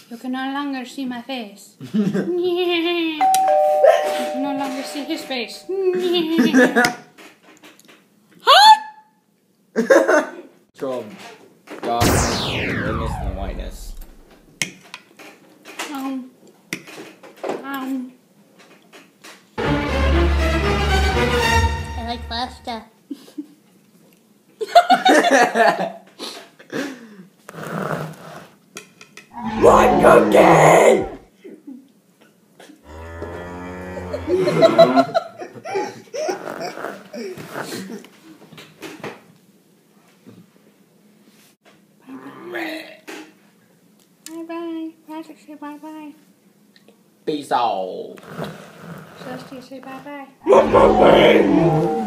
You can no longer see my face. You can no longer see his face. Control darkness, realness, and whiteness. I like pasta. One cookie! Bye-bye. Patrick, say bye-bye. Peace out. Celeste, say bye-bye. Bye-bye.